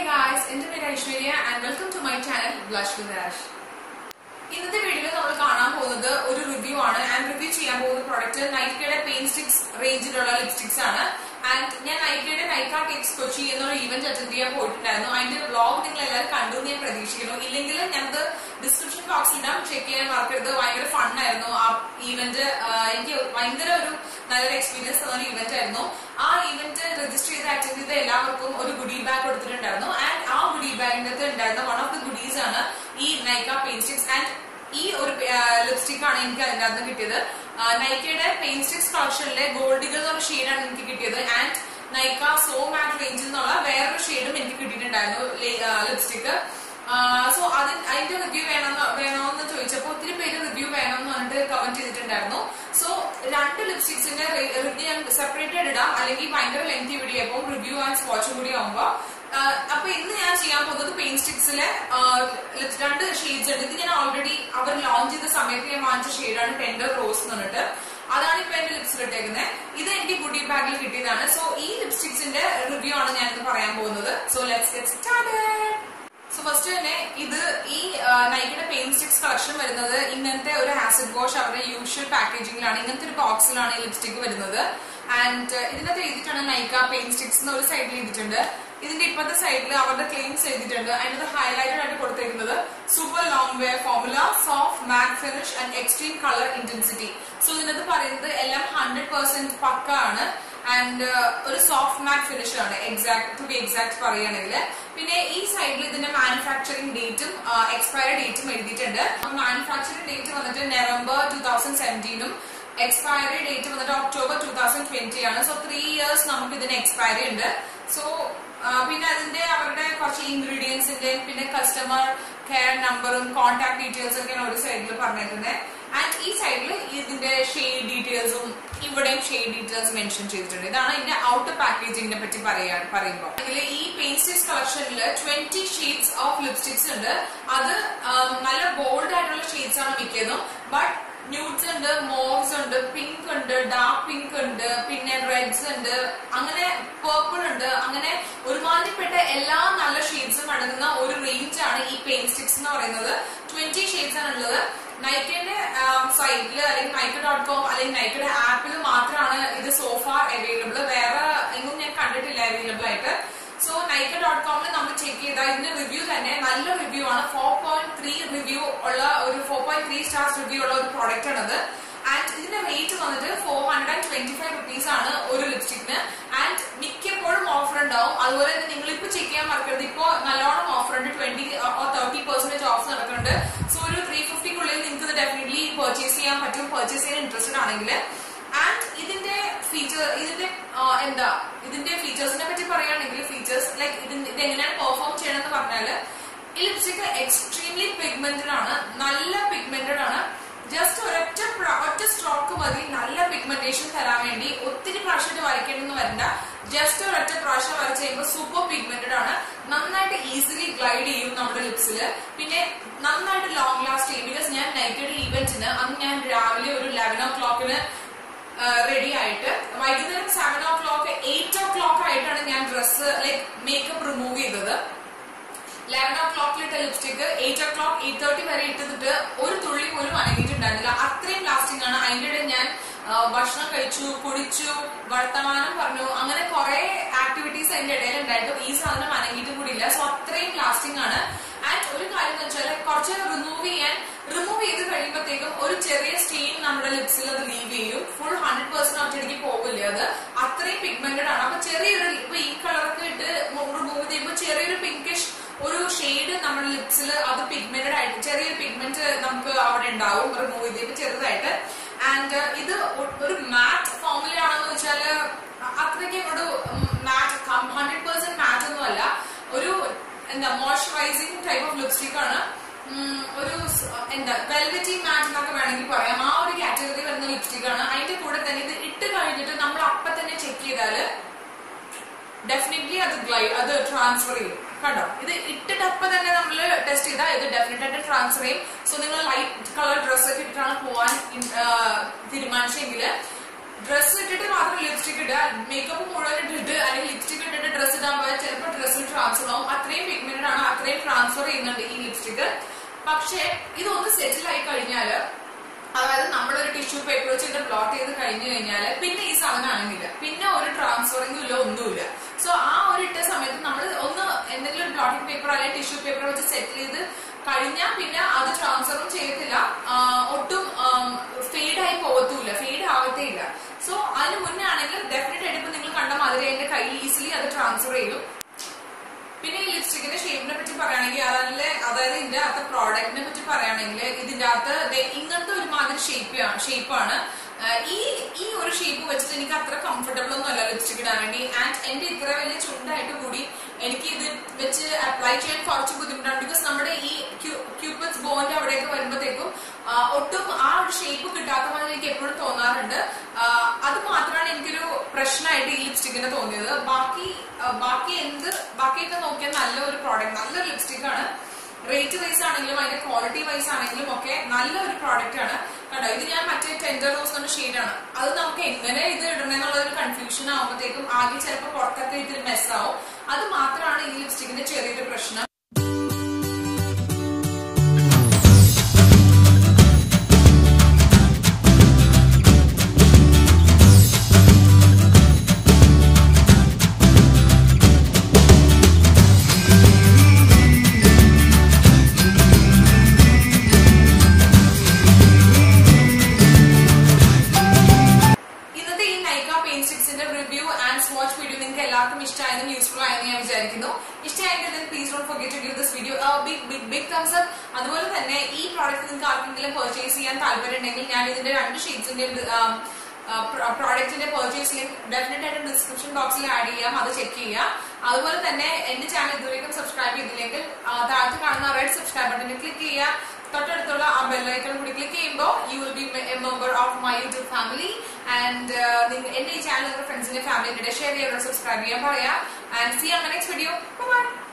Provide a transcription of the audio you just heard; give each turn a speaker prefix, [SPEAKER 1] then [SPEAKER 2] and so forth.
[SPEAKER 1] guys, my name is Aishwarya and welcome to my channel Blush with Ash. In this video, we will do a review and review the product Nike Paint Sticks range lipsticks. And I attended Nika Cakes Kochi event attend the vlog in the description box check the fun event experience event event register attend the goodie bag and our goodie bag one of the goodies is Nika Paint Sticks and lipstick Nike Paint Sticks collection gold shade and Nika So Matte range shade lipstick. So I review review comment so two lipsticks in separated lengthy video review and swatch paint sticks shades already launch the shade Tender Rose. That's why I lips. This is a goodie bag. So, these lipsticks review. So, let's get started. So, first, this is Nike Paint Sticks collection. This is acid wash, usual packaging. This is a box lipstick. And this is Nike Paint Sticks. This is the side the claims and the highlighter super long wear formula, soft matte finish and extreme color intensity. So this is 100% pakka and a soft matte finish exact to be exact this side manufacturing date expiry date manufacturing date November 2017 expiry date October 2020 so 3 years expiry so ingredients customer care number contact details and each side shade details shade details mentioned outer packaging this Paint Sticks collection 20 shades of lipsticks other bold shades but nudes and mauves and pink and dark pink and reds and purple and shades range paint sticks 20 shades Nike site Nike.com Nike app is so far available available. So Nike.com check the review review 4.3 review 4.3 stars review product and the rate is 425 rupees lipstick and offer down check offer 20 or 30% off so 350 definitely purchase interested and features features like perform lipstick extremely pigmented pigmented just a stroke pigmentation just a super pigmented easily glide lips long lasting because Nike event 11 o'clock ready 7 o'clock 8 o'clock dress like makeup remove 11 o'clock lipstick 8 o'clock 8:30 vare ittittu oru thulli polum anangitundalla athrayum lasting aanu ayinde njan bhashanam kaichu kudichu vartamanam parnu angane kore activities ayinde edeyil undayittu ee sadhanam anangittu kudilla so athrayum lasting aanu and oru karyam enachal korchu remove ചെയ്തു കഴിയുമ്പോഴത്തേക്കും ഒരു ചെറിയ stain നമ്മുടെ ലിപ്സിൽ അത് leave ചെയ്യും full 100% ഒറ്റയടിക്ക് പോകില്ല അത് അത്രയും പിഗ്മെന്റഡ് ആണ് അപ്പോൾ ചെറിയൊരു ഇപ്പോൾ ഈ കളറൊക്കെ ഇട്ട് റിമൂവ് ചെയ്യുമ്പോൾ ചെറിയൊരു പിങ്കിഷ് ഒരു ഷെയ്ഡ് നമ്മുടെ ലിപ്സിൽ അത് പിഗ്മെന്റഡ് ആയിട്ട് ചെറിയൊരു പിഗ്മെന്റ് നമുക്ക് അവിടെ ഉണ്ടാവും റിമൂവ് ചെയ്തിട്ട് ചെറുതായിട്ട് ആൻഡ് ഇത് ഒരു മാറ്റ് ഫോമുലയാണെന്ന് വെച്ചാൽ അത്രയ്ക്ക് ഒരു മാറ്റ് 100% മാറ്റ് ഒന്നും അല്ല ഒരു എന്താ മോയ്സ്ചറൈസിംഗ് ടൈപ്പ് ഓഫ് ലിപ്സ്റ്റിക് ആണ് velvety matte category lipstick check definitely glide transfer test definitely transfer so light color dress dress lipstick makeup lipstick dress transfer transfer ചെയ്യുന്നുണ്ട് ഈ ലിപ്സ്റ്റിക്. പക്ഷെ ഇതൊന്ന് സെറ്റിൽ ആയി കഴിഞ്ഞാല്, അതായത് നമ്മളൊരു ടിഷ്യൂ പേപ്പർ വെച്ച് ഇത് ബ്ലോട്ട് ചെയ്ത് കഴിഞ്ഞു കഴിഞ്ഞാല് പിന്നെ ഈ സാധനം ആണെങ്കില് പിന്നെ ഒരു ട്രാൻസ്ഫറിംഗും ഇല്ല, ഒന്നുമില്ല. സോ ആ ഒരു ഇട്ട സമയത്ത് നമ്മൾ ഒന്ന് എന്തെങ്കിലും ഒരു ബ്ലോട്ടിംഗ് പേപ്പർ അല്ലെങ്കിൽ ടിഷ്യൂ പേപ്പർ വെച്ച് സെറ്റിൽ ചെയ്ത് കഴിഞ്ഞാൽ പിന്നെ അത് ട്രാൻസ്ഫറും ചെയ്യത്തില്ല, ഒട്ടും ഫെയ്ഡായി പോകത്തുമില്ല, ഫെയ്ഡ് ആവത്തേ ഇല്ല. സോ അതിന് മുന്നേ ആണെങ്കിൽ ഡെഫിനറ്റ് ആയിട്ട് ഇപ്പൊ നിങ്ങൾ കണ്ട മാതിരി എന്റെ കൈ ഈസിലി അത് ട്രാൻസ്ഫർ ചെയ്യും. പിന്നെ ഈ ലിപ്സ്റ്റിക്കിന്റെ ഷേപ്പിനെ പറ്റി പറയുകയാണെങ്കിൽ അതായത് ഇതിന്റെ അകത്ത് പ്രോഡക്റ്റിനെ പറ്റി പറയുകയാണെങ്കിൽ ഇതിന്റെ അകത്ത് ഇങ്ങനത്തെ ഒരുമാതിരി ഷേപ്പാണ്. ഈ ഒരു ഷേപ്പ് വെച്ചിട്ട് എനിക്ക് അത്ര കംഫർട്ടബിൾ ഒന്നും അല്ല ലിപ്സ്റ്റിക് ഇടാൻ വേണ്ടി. ആൻഡ് എന്റെ ഇത്ര വലിയ ചുണ്ടായിട്ട് കൂടി എനിക്ക് ഇത് വെച്ച് അപ്ലൈ ചെയ്യാൻ കുറച്ച് ബുദ്ധിമുട്ടാണ്. ബിക്കോസ് നമ്മുടെ ഈ ക്യൂപ്പിഡ്സ് ബോന്റെ അവിടെയൊക്കെ വരുമ്പോഴത്തേക്കും ഒട്ടും ആ ഒരു ഷേപ്പ് കിട്ടാത്ത മാതിരി എനിക്ക് എപ്പോഴും തോന്നാറുണ്ട്. അത് മാത്രമാണ് എനിക്കൊരു പ്രശ്നമായിട്ട് ഈ ലിപ്സ്റ്റിക്കിന് തോന്നിയത്. ബാക്കിയൊക്കെ നോക്കിയാൽ നല്ലൊരു പ്രോഡക്റ്റ്, നല്ലൊരു ലിപ്സ്റ്റിക് ആണ്. റേറ്റ് വൈസ് ആണെങ്കിലും അതിന്റെ ക്വാളിറ്റി വൈസ് ആണെങ്കിലും ഒക്കെ നല്ലൊരു പ്രോഡക്റ്റ് ആണ്. കണ്ടോ, ഇത് ഞാൻ മറ്റേ ടെൻഡർ റോസ് എന്ന ഷെയ്ഡാണ്. അത് നമുക്ക് എങ്ങനെ ഇത് ഇടണമെന്നുള്ള ഒരു കൺഫ്യൂഷൻ ആകുമ്പോഴത്തേക്കും ആദ്യം ചിലപ്പോൾ പുറത്തൊക്കെ ഇതിൽ മെസ്സാവും. അത് മാത്രമാണ് ഈ ലിപ്സ്റ്റിക്കിന്റെ ചെറിയൊരു പ്രശ്നം. എല്ലാവർക്കും ഇഷ്ടമായതും യൂസ്ഫുൾ ആയെന്ന് ഞാൻ വിചാരിക്കുന്നു. ഇഷ്ടമായെങ്കിൽ please don't forget to give this video big thumbs up. അതുപോലെ തന്നെ ഈ പ്രോഡക്റ്റ് നിങ്ങൾക്ക് ആർക്കെങ്കിലും പർച്ചേസ് ചെയ്യാൻ താല്പര്യം ഉണ്ടെങ്കിൽ ഞാൻ ഇതിന്റെ 2 ഷെയ്ഡ്സിന്റെ പ്രോഡക്റ്റിന്റെ പർച്ചേസ് ചെയ്യാൻ ഡെഫിനറ്റ് ആയിട്ട് ഡിസ്ക്രിപ്ഷൻ ബോക്സിൽ ആഡ് ചെയ്യാം, അത് ചെക്ക് ചെയ്യാം. അതുപോലെ തന്നെ എന്റെ ചാനൽ ഇതുവരെയും സബ്സ്ക്രൈബ് ചെയ്തില്ലെങ്കിൽ താഴത്ത് കാണുന്ന റെഡ് സബ്സ്ക്രൈബ് ബട്ടണിൽ ക്ലിക്ക് ചെയ്യുക. തൊട്ടടുത്തുള്ള ആ ബെല്ലൈക്കൺ കൂടി ക്ലിക്ക് ചെയ്യുമ്പോൾ you will be a member of my YouTube family. And എന്റെ ഈ ചാനൽ നിങ്ങളുടെ ഫ്രണ്ട്സിന്റെ ഫാമിലിയുടെ ഷെയർ ചെയ്യാൻ, സബ്സ്ക്രൈബ് ചെയ്യാൻ പറയാം. And see you on the next video. Bye by.